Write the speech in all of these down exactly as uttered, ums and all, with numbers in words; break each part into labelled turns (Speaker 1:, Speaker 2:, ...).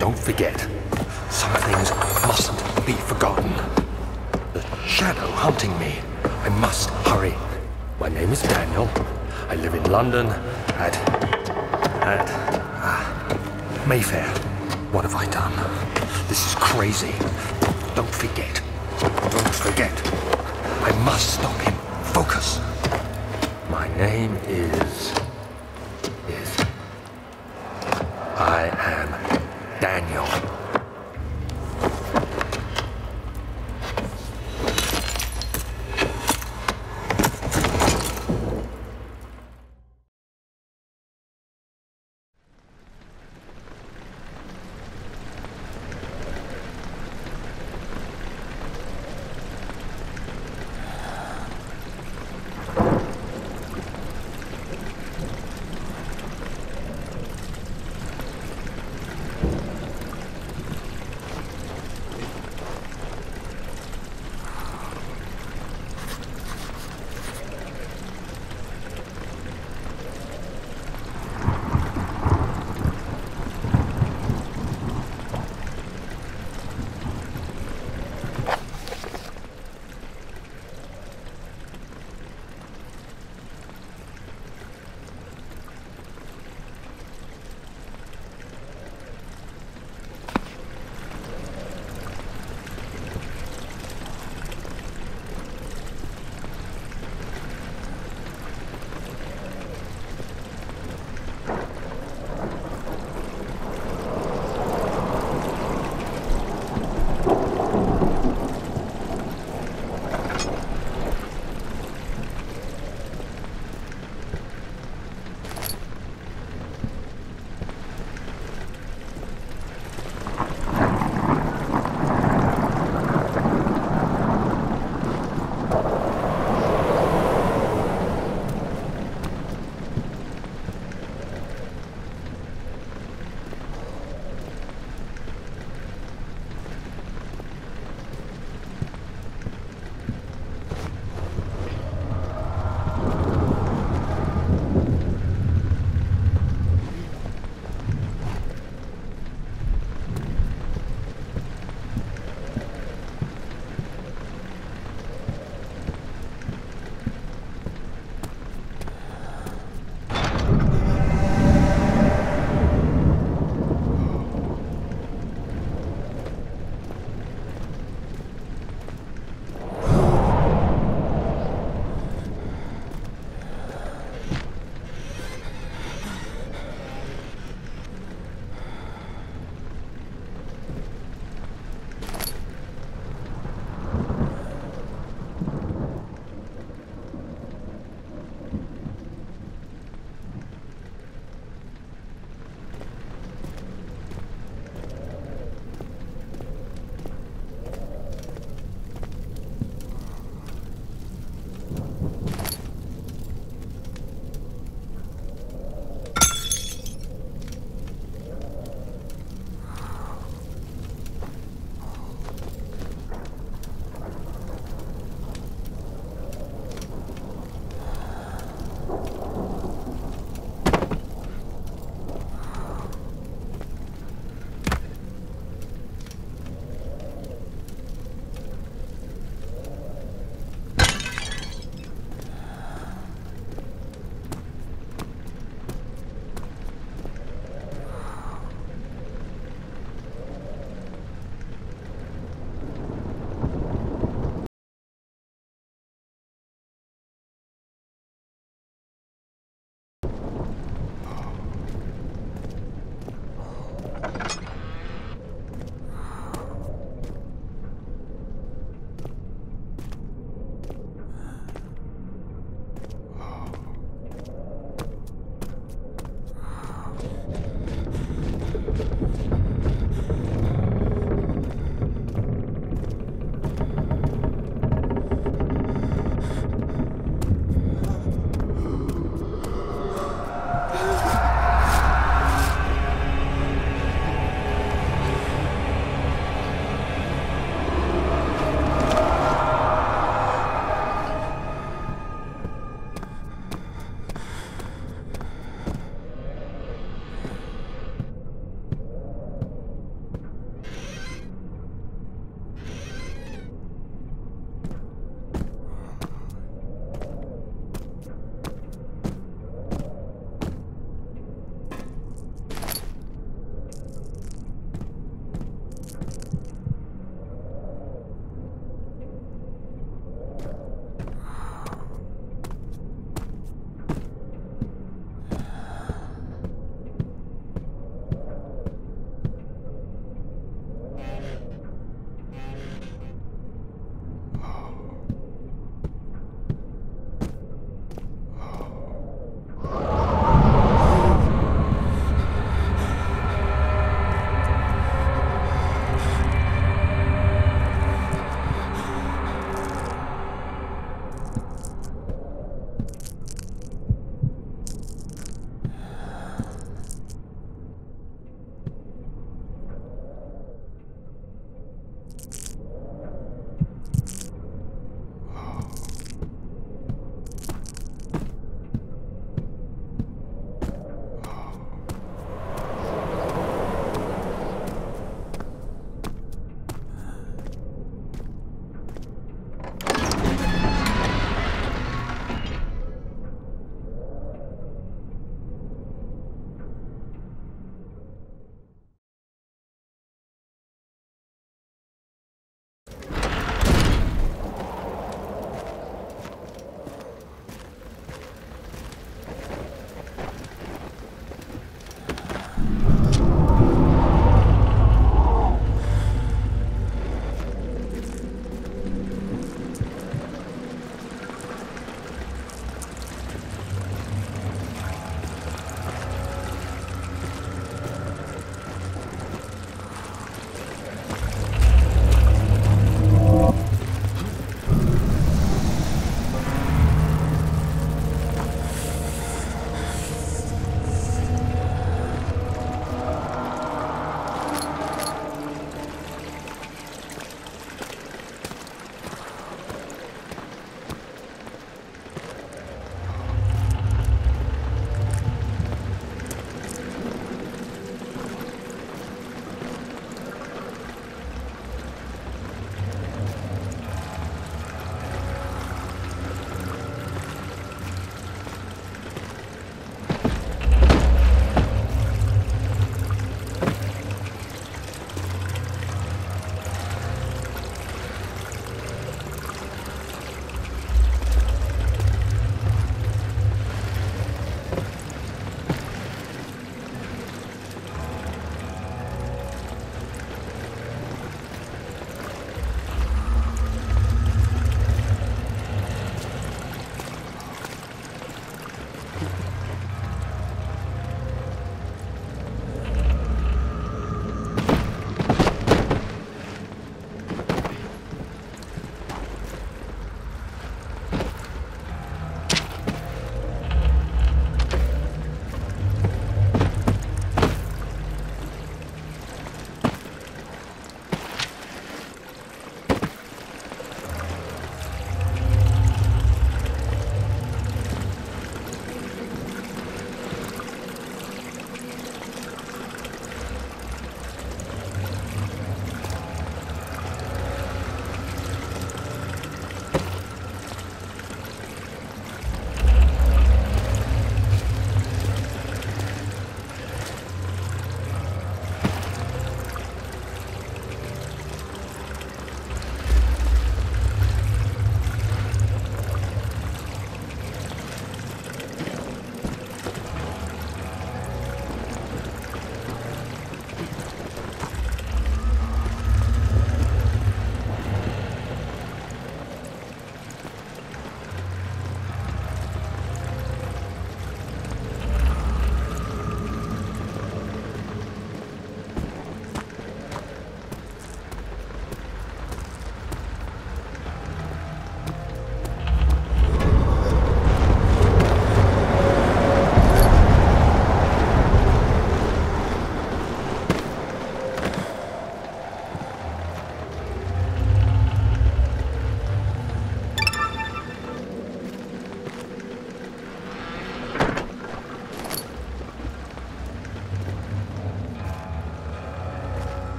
Speaker 1: Don't forget. Some things mustn't be forgotten. The shadow hunting me. I must hurry. My name is Daniel. I live in London at... at... Ah, Mayfair. What have I done? This is crazy. Don't forget. Don't forget. I must stop him. Focus. My name is... is... I am Daniel.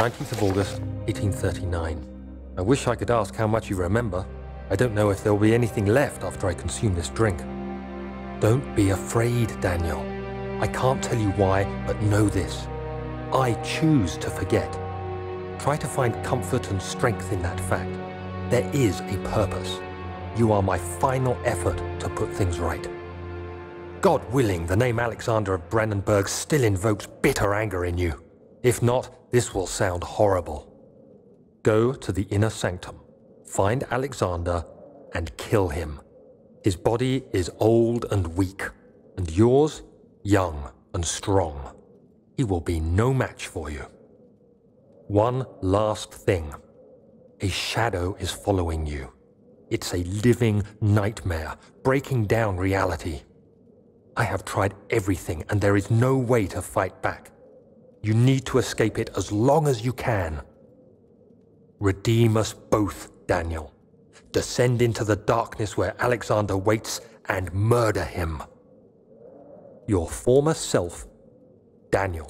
Speaker 1: nineteenth of August, eighteen thirty-nine. I wish I could ask how much you remember. I don't know if there will be anything left after I consume this drink. Don't be afraid, Daniel. I can't tell you why, but know this. I choose to forget. Try to find comfort and strength in that fact. There is a purpose. You are my final effort to put things right. God willing, the name Alexander of Brandenburg still invokes bitter anger in you. If not, this will sound horrible. Go to the inner sanctum, find Alexander, and kill him. His body is old and weak, and yours, young and strong. He will be no match for you. One last thing. A shadow is following you. It's a living nightmare, breaking down reality. I have tried everything, and there is no way to fight back. You need to escape it as long as you can. Redeem us both, Daniel. Descend into the darkness where Alexander waits and murder him. Your former self, Daniel.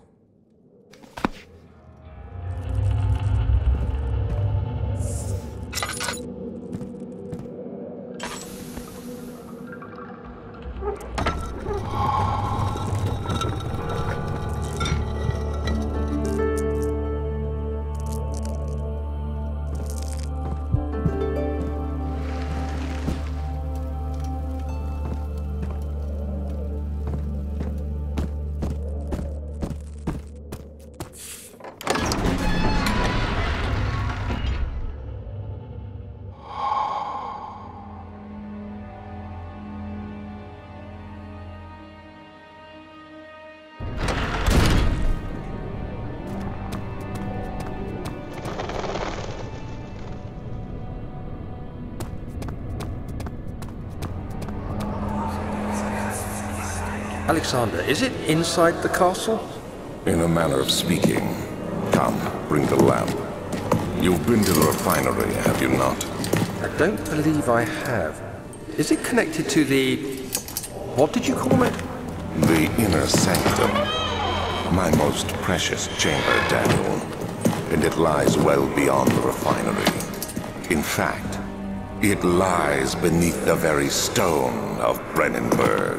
Speaker 2: Alexander, is it inside the castle?
Speaker 3: In a manner of speaking. Come, bring the lamp. You've been to the refinery, have you not?
Speaker 2: I don't believe I have. Is it connected to the... what did you call it?
Speaker 3: The inner sanctum. My most precious chamber, Daniel. And it lies well beyond the refinery. In fact, it lies beneath the very stone of Brennenburg.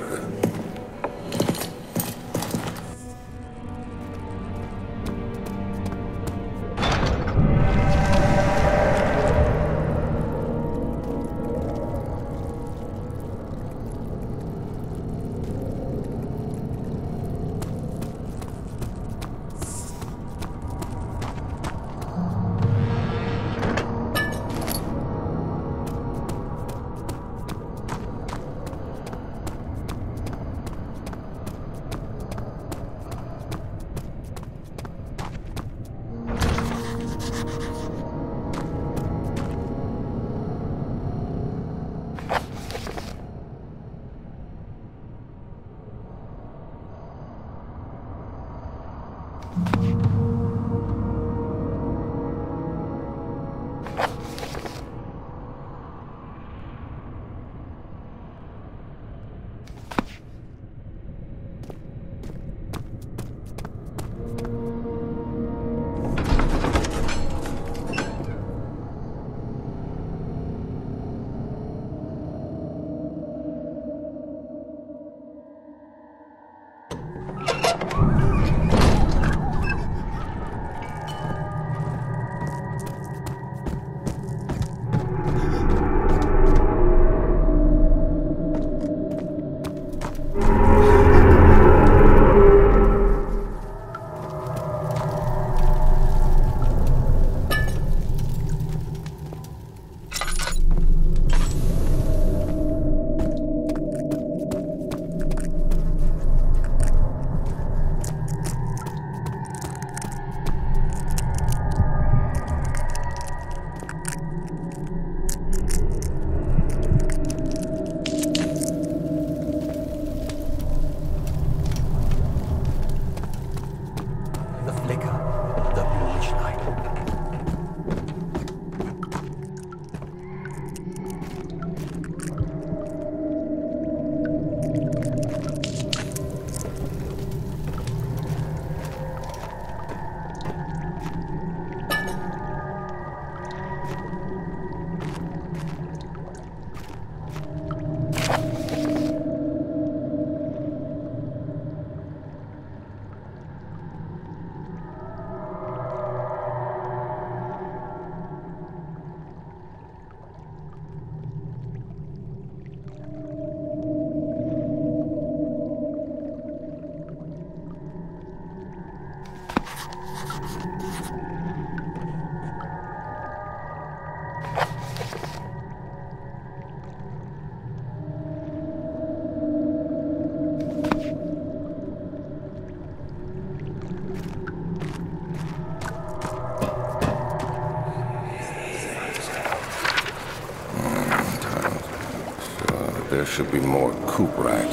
Speaker 3: should be more Kubright.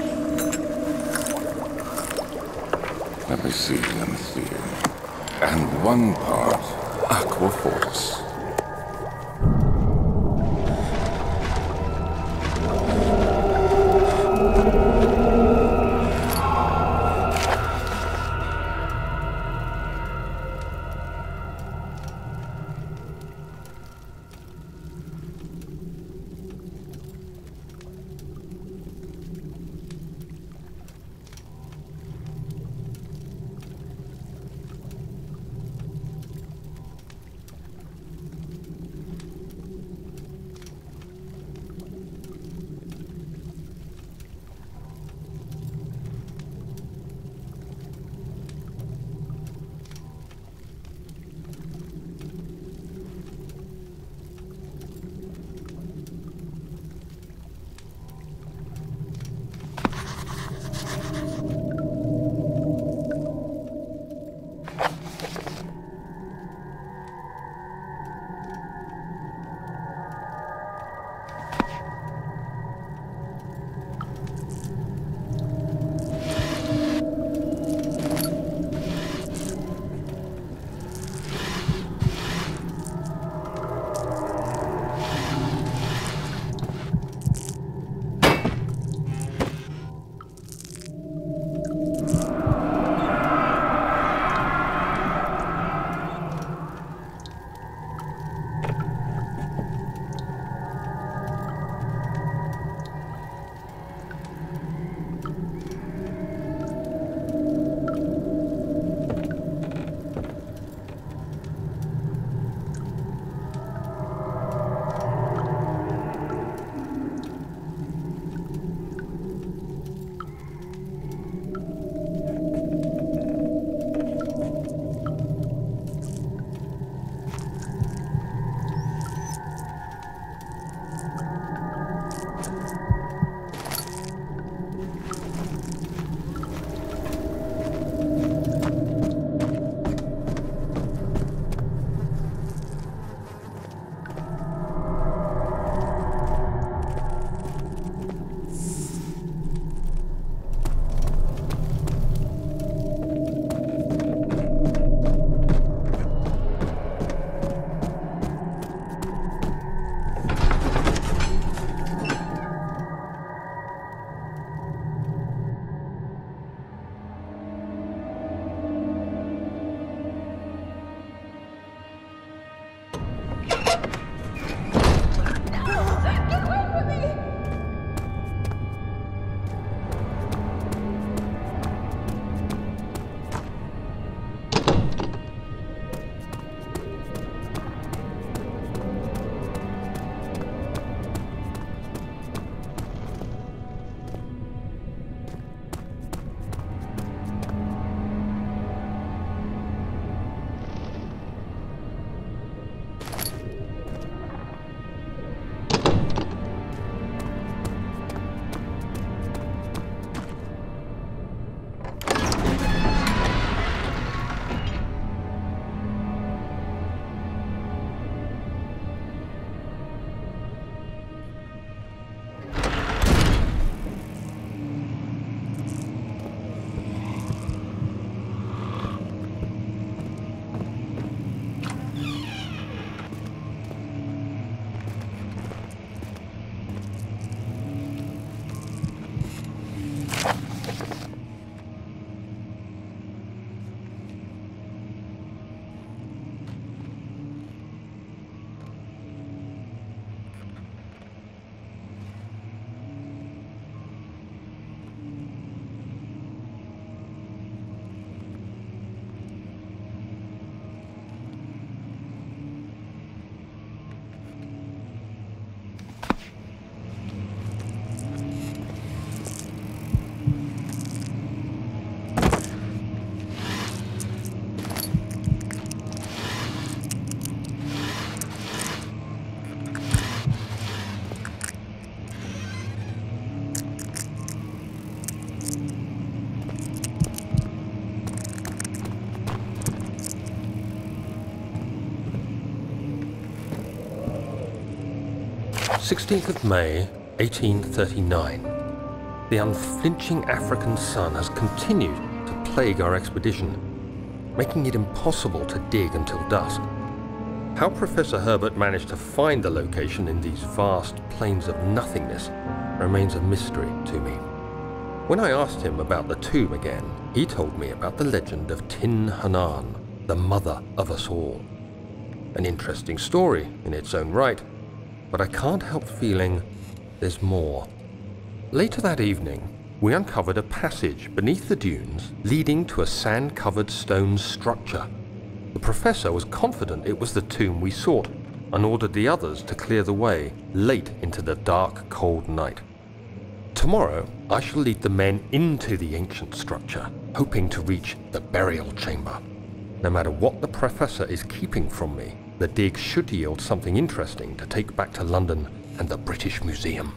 Speaker 3: Let me see, let me see. And one part Aquaforce.
Speaker 1: sixteenth of May,
Speaker 2: eighteen thirty-nine. The unflinching African sun has continued to plague our expedition, making it impossible to dig until dusk. How Professor Herbert managed to find the location in these vast plains of nothingness remains a mystery to me. When I asked him about the tomb again, he told me about the legend of Tin Hinan, the mother of us all. An interesting story in its own right, but I can't help feeling there's more. Later that evening, we uncovered a passage beneath the dunes leading to a sand-covered stone structure. The professor was confident it was the tomb we sought and ordered the others to clear the way late into the dark, cold night. Tomorrow, I shall lead the men into the ancient structure, hoping to reach the burial chamber. No matter what the professor is keeping from me, the dig should yield something interesting to take back to London and the British Museum.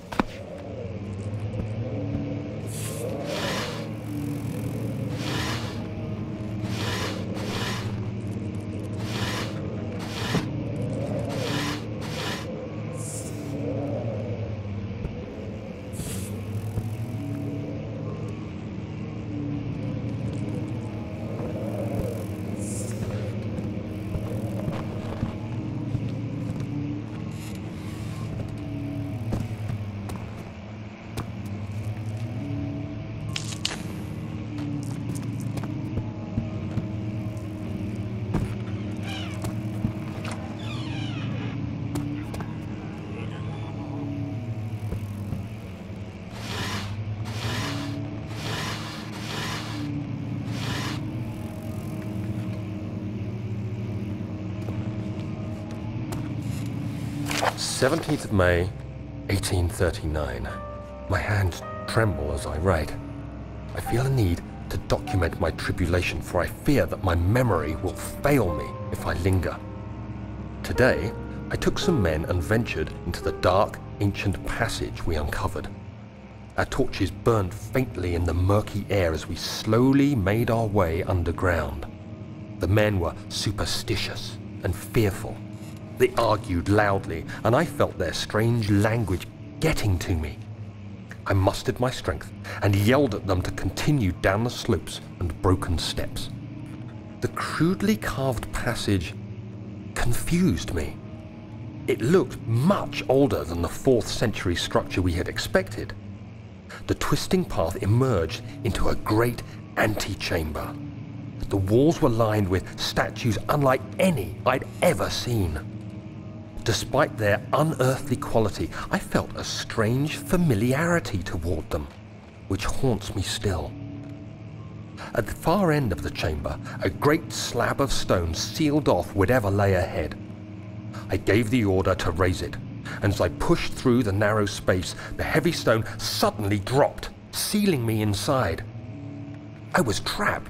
Speaker 2: seventeenth of May, eighteen thirty-nine. My hands tremble as I write. I feel a need to document my tribulation, for I fear that my memory will fail me if I linger. Today, I took some men and ventured into the dark, ancient passage we uncovered. Our torches burned faintly in the murky air as we slowly made our way underground. The men were superstitious and fearful. They argued loudly, and I felt their strange language getting to me. I mustered my strength and yelled at them to continue down the slopes and broken steps. The crudely carved passage confused me. It looked much older than the fourth century structure we had expected. The twisting path emerged into a great antechamber. The walls were lined with statues unlike any I'd ever seen. Despite their unearthly quality, I felt a strange familiarity toward them, which haunts me still. At the far end of the chamber, a great slab of stone sealed off whatever lay ahead. I gave the order to raise it, and as I pushed through the narrow space, the heavy stone suddenly dropped, sealing me inside. I was trapped.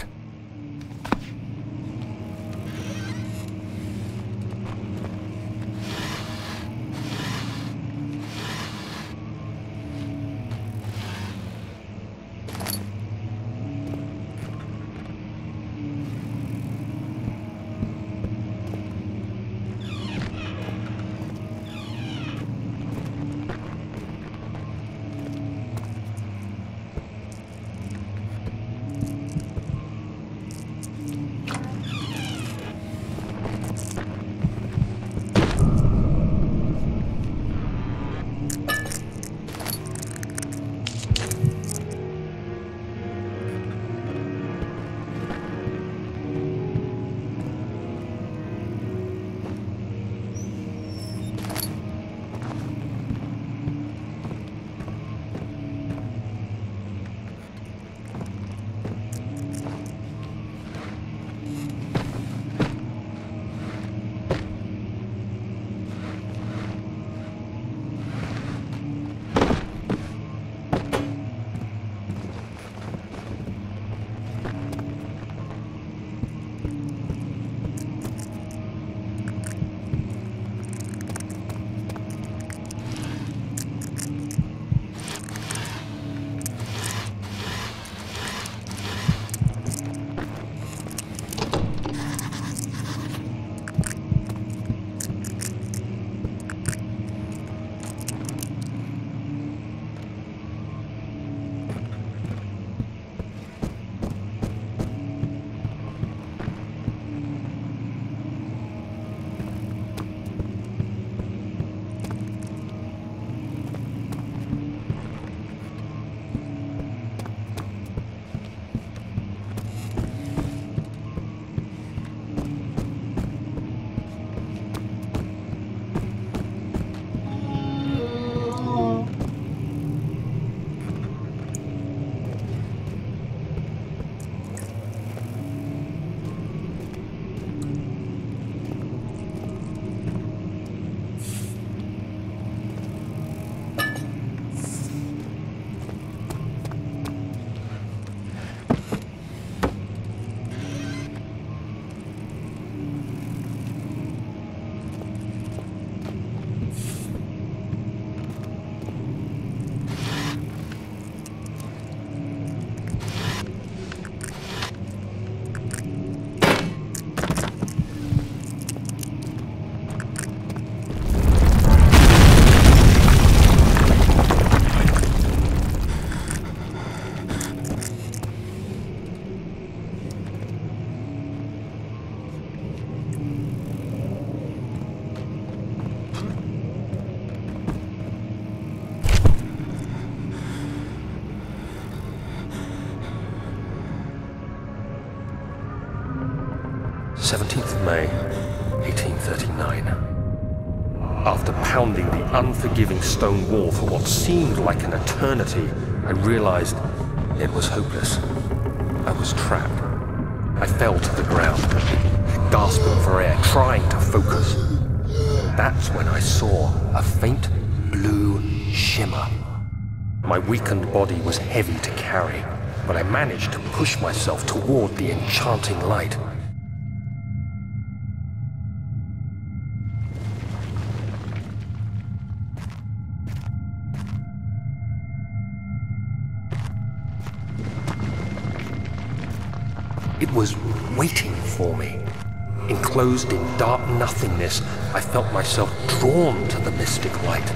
Speaker 2: seventeenth of May, eighteen thirty-nine. After pounding the unforgiving stone wall for what seemed like an eternity, I realized it was hopeless. I was trapped. I fell to the ground, gasping for air, trying to focus. That's when I saw a faint blue shimmer. My weakened body was heavy to carry, but I managed to push myself toward the enchanting light. It was waiting for me. Enclosed in dark nothingness, I felt myself drawn to the mystic light.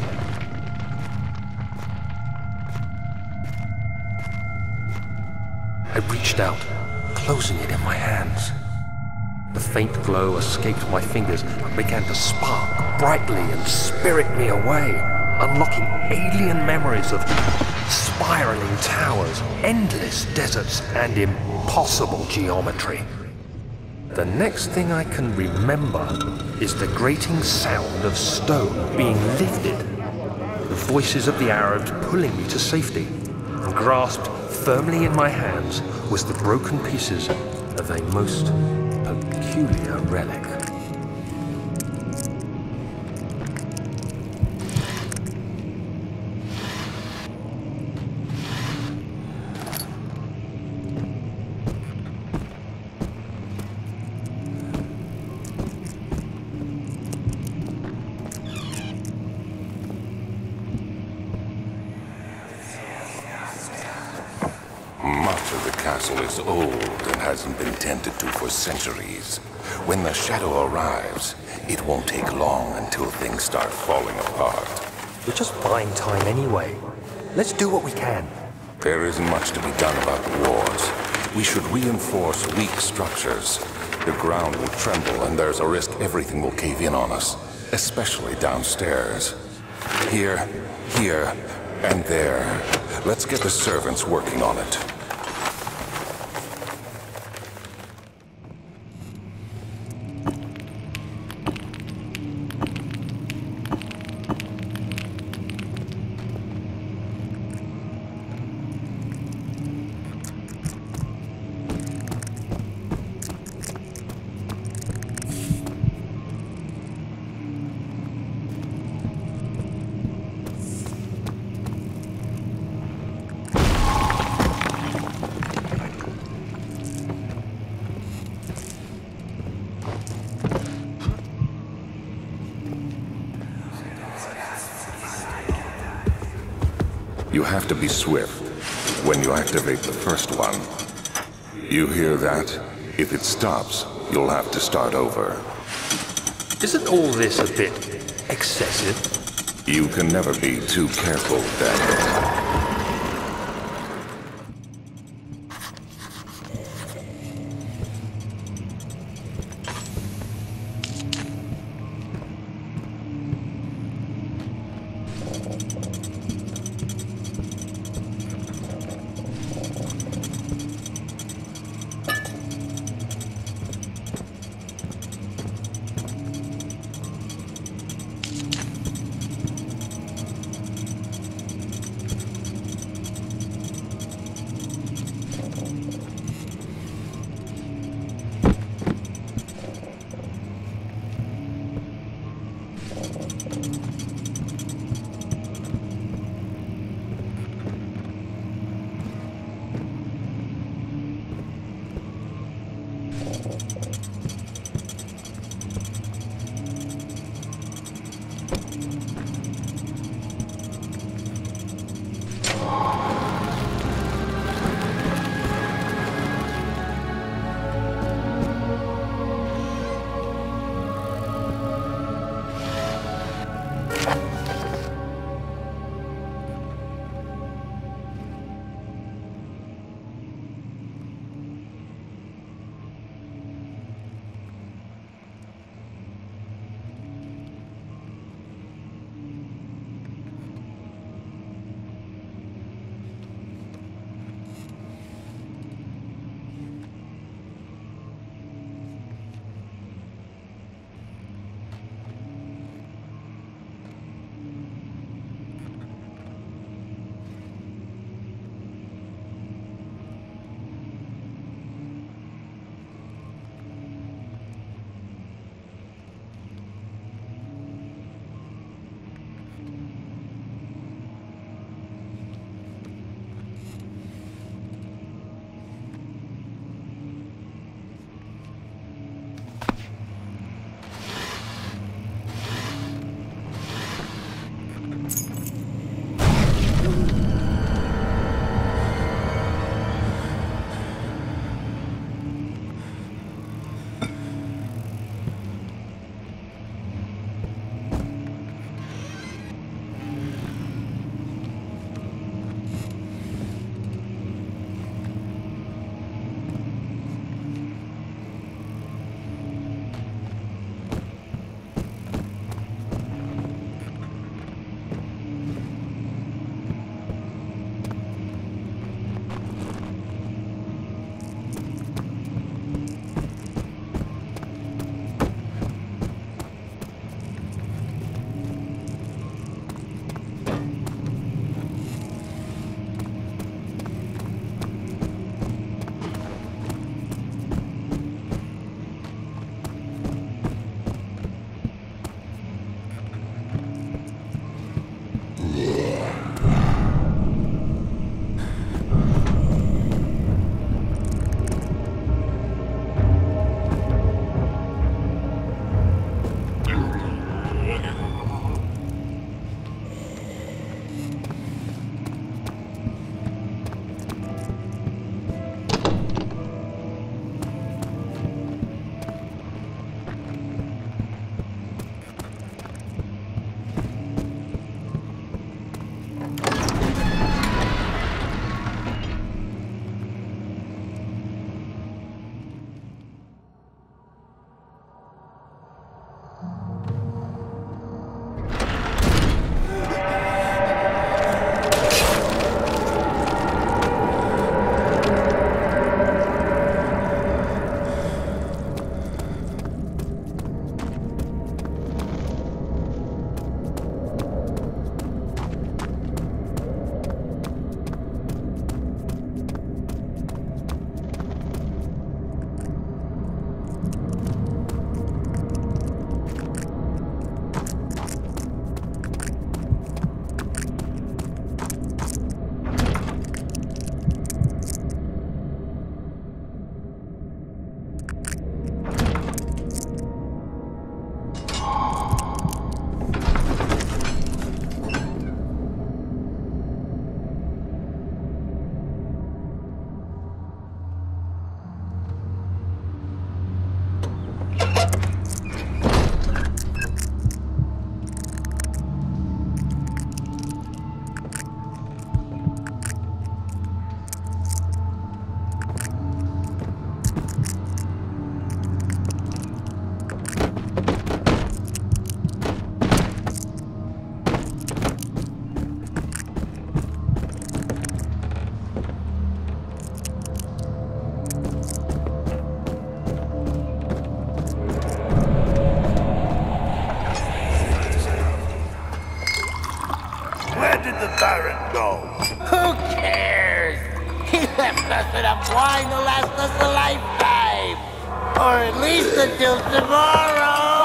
Speaker 2: I reached out, closing it in my hands. The faint glow escaped my fingers and began to spark brightly and spirit me away, unlocking alien memories of spiraling towers, endless deserts, and impossible geometry. The next thing I can remember is the grating sound of stone being lifted, the voices of the Arabs pulling me to safety, and grasped firmly in my hands was the broken pieces of a most peculiar relic.
Speaker 3: The castle is old and hasn't been tended to for centuries. When the shadow arrives, it won't take long until things start falling apart.
Speaker 2: We're just buying time anyway. Let's do what we can.
Speaker 3: There isn't much to be done about the wars. We should reinforce weak structures. The ground will tremble and there's a risk everything will cave in on us, especially downstairs. Here, here, and there. Let's get the servants working on it. You have to be swift when you activate the first one. You hear that? If it stops, you'll have to start over.
Speaker 2: Isn't all this a bit excessive?
Speaker 3: You can never be too careful, Daniel.
Speaker 4: did the Baron go?
Speaker 5: Who cares? He left us enough wine to last us a lifetime. Or at least until tomorrow.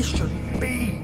Speaker 1: This shouldn't be.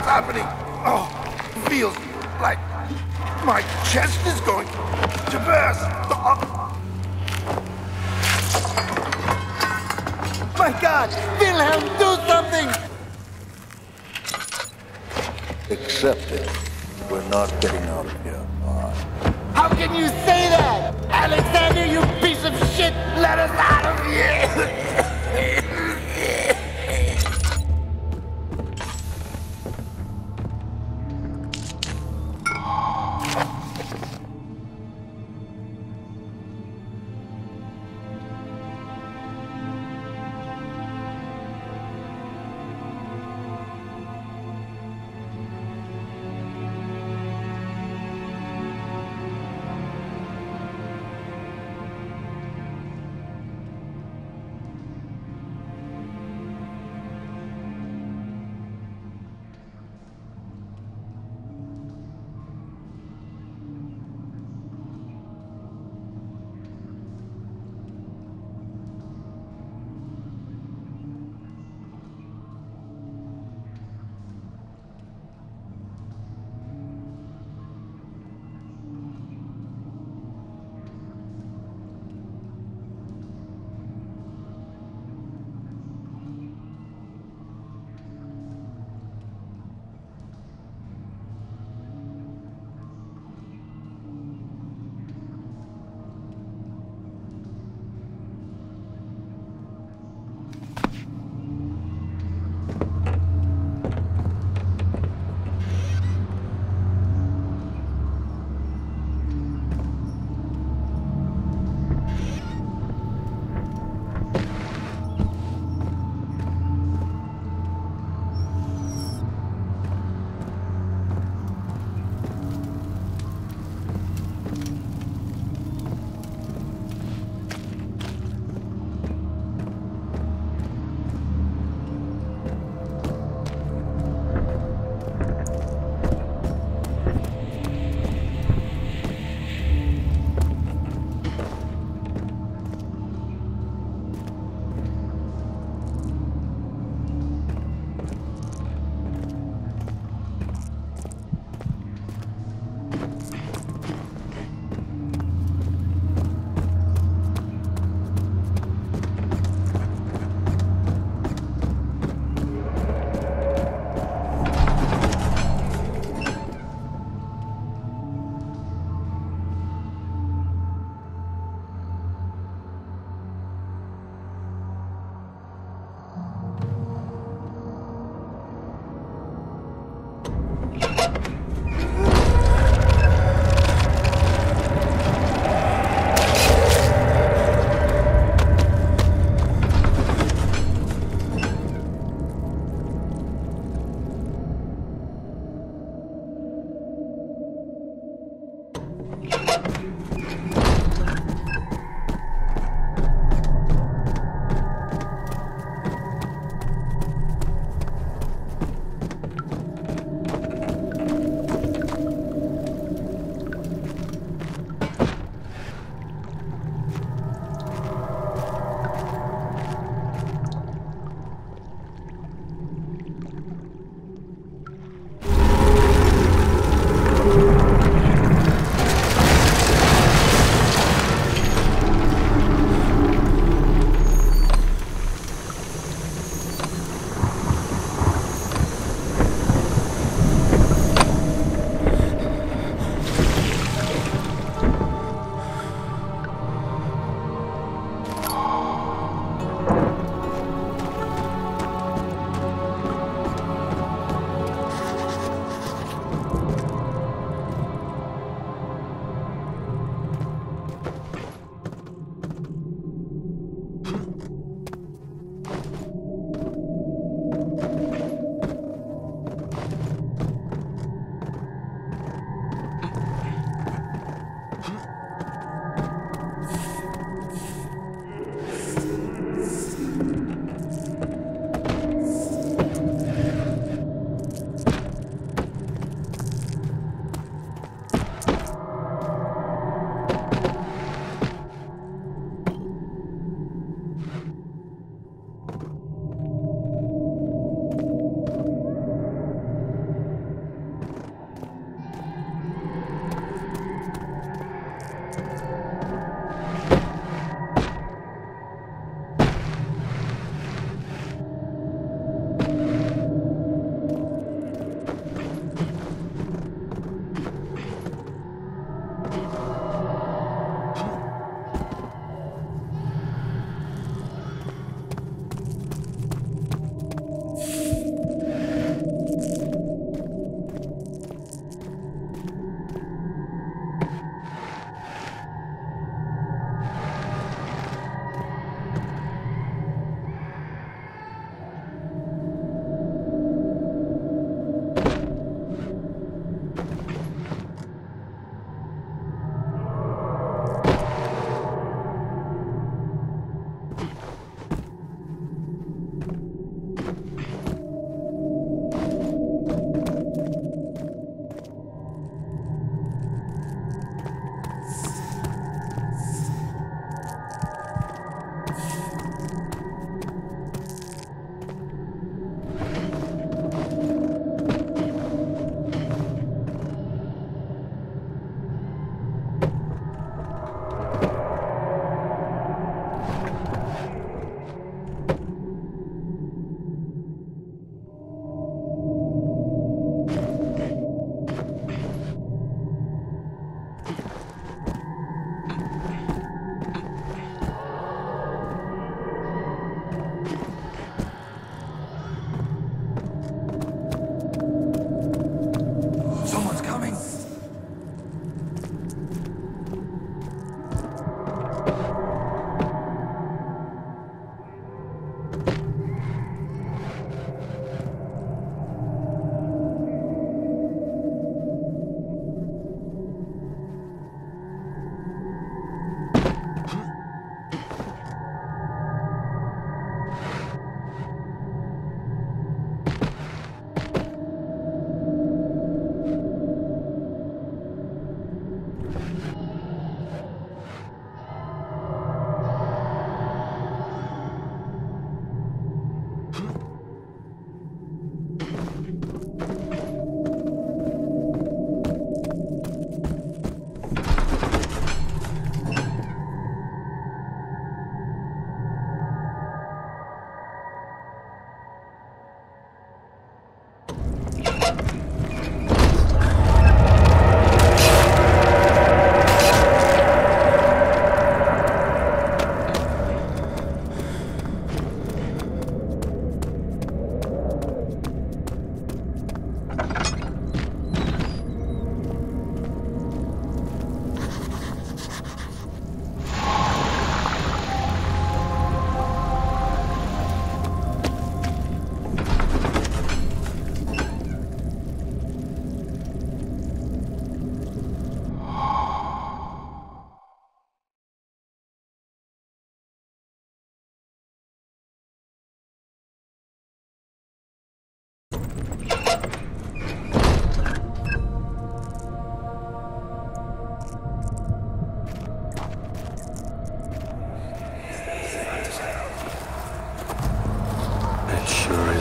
Speaker 3: happening? Oh, feels like my chest is going to burst. Oh.
Speaker 5: My God! Wilhelm, do something!
Speaker 4: Accept it. We're not getting out of here alive.
Speaker 5: How can you say that? Alexander, you piece of shit! Let us out of here!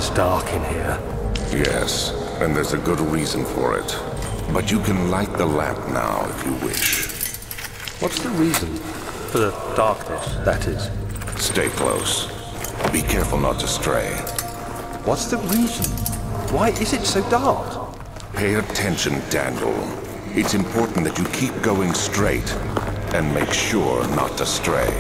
Speaker 1: It's dark in here.
Speaker 3: Yes, and there's a good reason for it. But you can light the lamp now if you wish.
Speaker 1: What's the reason? For the darkness, that is.
Speaker 3: Stay close. Be careful not to stray.
Speaker 1: What's the reason? Why is it so dark?
Speaker 3: Pay attention, Daniel. It's important that you keep going straight and make sure not to stray.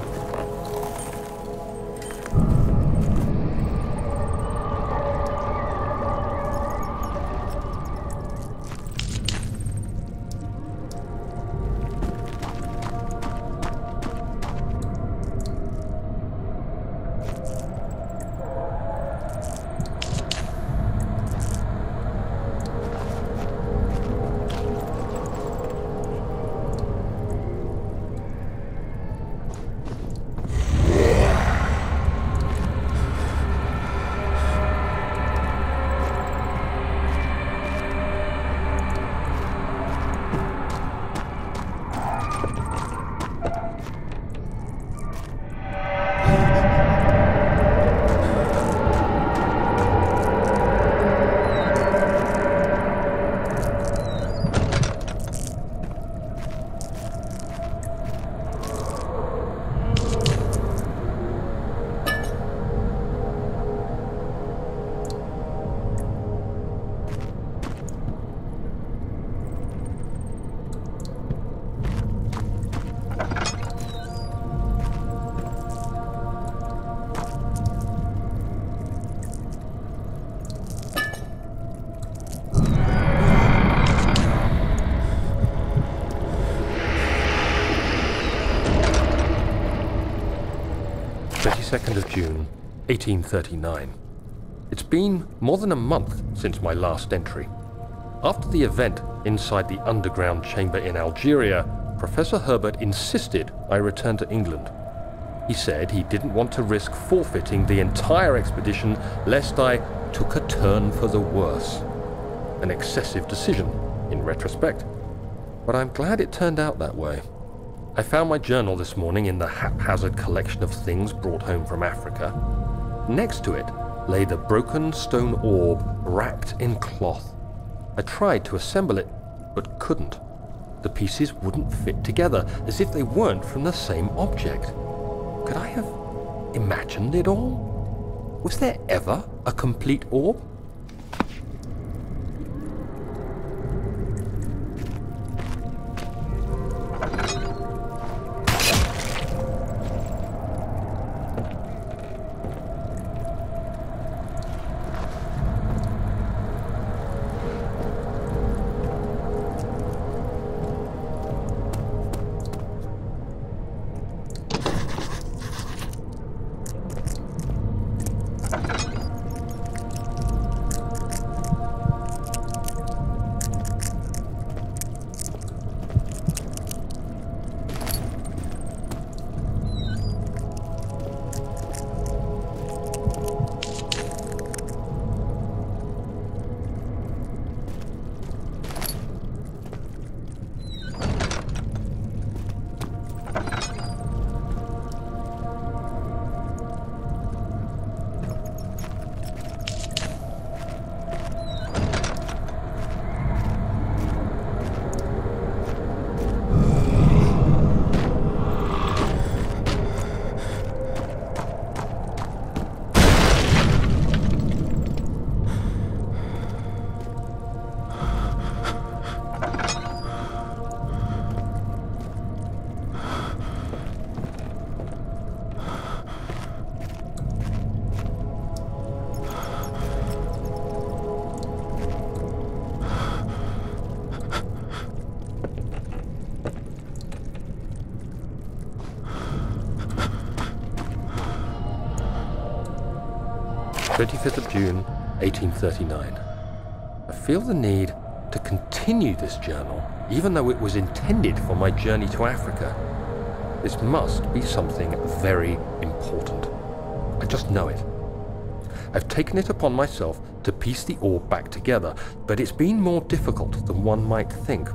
Speaker 2: twenty-second of June, eighteen thirty-nine. It's been more than a month since my last entry. After the event inside the underground chamber in Algeria, Professor Herbert insisted I return to England. He said he didn't want to risk forfeiting the entire expedition lest I took a turn for the worse. An excessive decision, in retrospect. But I'm glad it turned out that way. I found my journal this morning in the haphazard collection of things brought home from Africa. Next to it lay the broken stone orb wrapped in cloth. I tried to assemble it, but couldn't. The pieces wouldn't fit together, as if they weren't from the same object. Could I have imagined it all? Was there ever a complete orb? twenty-fifth of June, eighteen thirty-nine. I feel the need to continue this journal, even though it was intended for my journey to Africa. This must be something very important. I just know it. I've taken it upon myself to piece the orb back together, but it's been more difficult than one might think.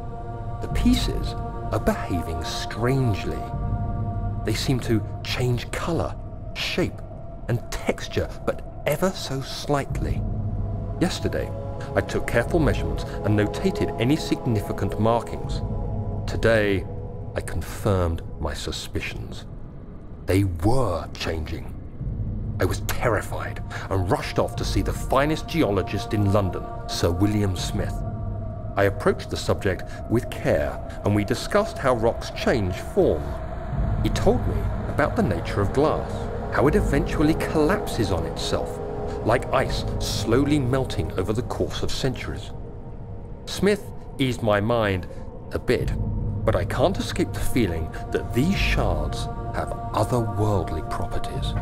Speaker 2: The pieces are behaving strangely. They seem to change color, shape, and texture, but ever so slightly. Yesterday, I took careful measurements and notated any significant markings. Today, I confirmed my suspicions. They were changing. I was terrified and rushed off to see the finest geologist in London, Sir William Smith. I approached the subject with care and we discussed how rocks change form. He told me about the nature of glass, how it eventually collapses on itself, like ice slowly melting over the course of centuries. Smith eased my mind a bit, but I can't escape the feeling that these shards have otherworldly properties.